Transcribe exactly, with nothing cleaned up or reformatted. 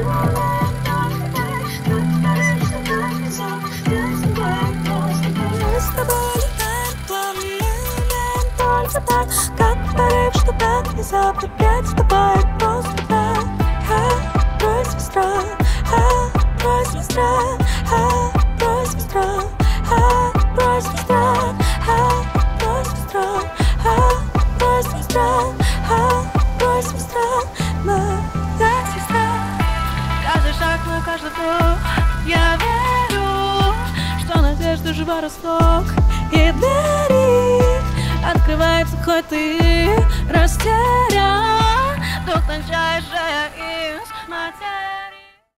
Как порыв, что так внезапно опять вступает просто так. Брось страх, брось страх, брось страх, брось страх, брось страх, брось страх, брось страх, моя сестра. Каждый шаг, мой каждый вдох, я верю, что надежда жива росток и берег. Открывается, хоть ты растерян, вдох тончайшая из материи.